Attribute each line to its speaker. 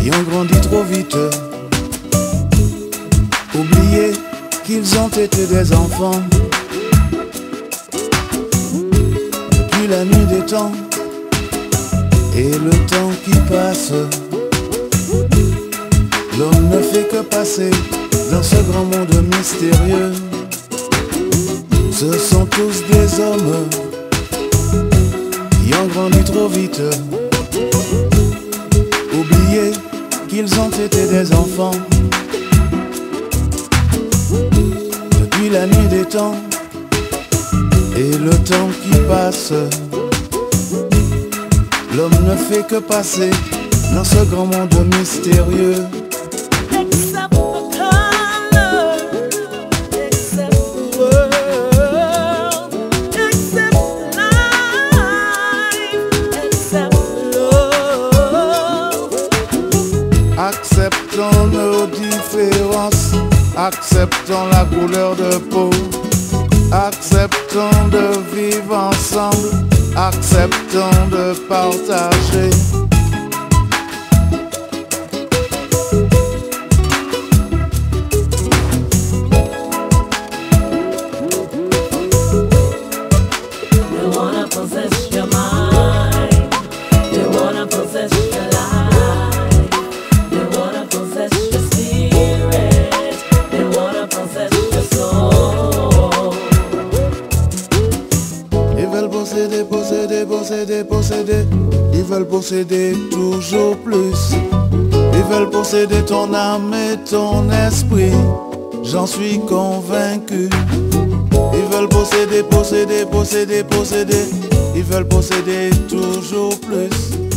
Speaker 1: qui ont grandi trop vite, oublié qu'ils ont été des enfants. Depuis la nuit des temps et le temps qui passe, l'homme ne fait que passer dans ce grand monde mystérieux. Ce sont tous des hommes qui ont grandi trop vite, oublié qu'ils ont été des enfants. Depuis la nuit des temps et le temps qui passe, l'homme ne fait que passer dans ce grand monde mystérieux. Acceptons nos différences, acceptons la couleur de peau, acceptons de vivre ensemble, acceptons de partager.
Speaker 2: They wanna possess your mind, they wanna possess your life, they wanna possess your spirit, they wanna possess your soul.
Speaker 1: Ils veulent posséder, posséder, posséder, posséder. Ils veulent posséder toujours plus. Ils veulent posséder ton âme et ton esprit. J'en suis convaincu. Ils veulent posséder, posséder, posséder, posséder. Ils veulent posséder toujours plus.